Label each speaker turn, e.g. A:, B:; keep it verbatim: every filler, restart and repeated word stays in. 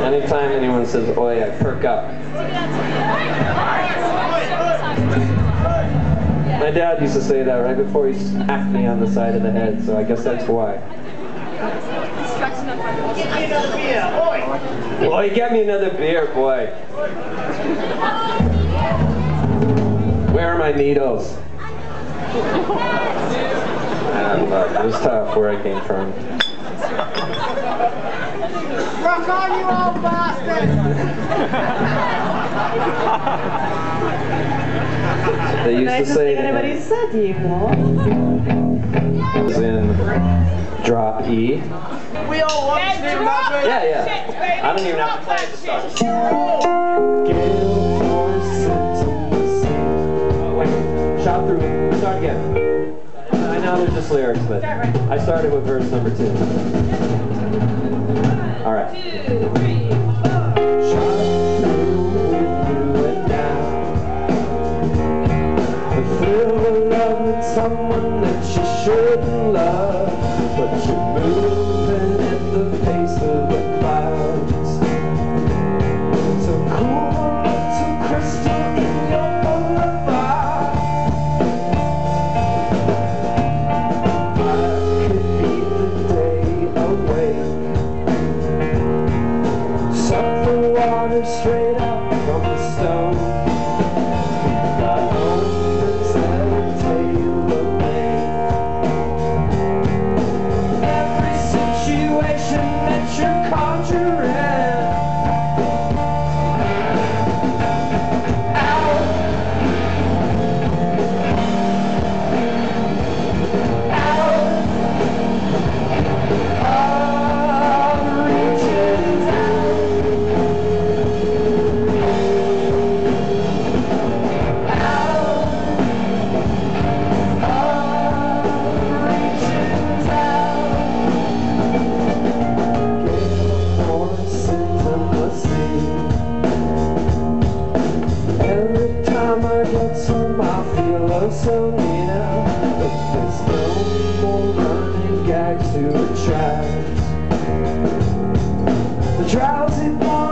A: Anytime anyone says, "Oi," I perk up. My dad used to say that right before he smacked me on the side of the head, so I guess that's why.
B: Get me another beer, oi!
A: Oi, get me another beer, boy. Where are my needles? Ah, fuck, it was tough where I came from.
B: Rock on, you old bastard!
A: They used to say that
C: anybody said to you, Paul.
A: it was in drop E.
B: We all want to do that.
A: Yeah, yeah. I don't even have to play at the start. Oh, wait. Shot through. Start again. I know they're just lyrics, but I started with verse number two. All right.
D: Two, three, four.
A: Shot through with you and now. The thrill of loving someone that you shouldn't love, but you're moving at the pace of the clouds. So cool, so crystal in your boulevard. I could beat the day away. Suck the water straight up from the stone. Got omens that'll tale of me. Every situation that you're conjuring. Out. Out. All reaches out. So near, but there's no more running gags to attract the drowsy boy.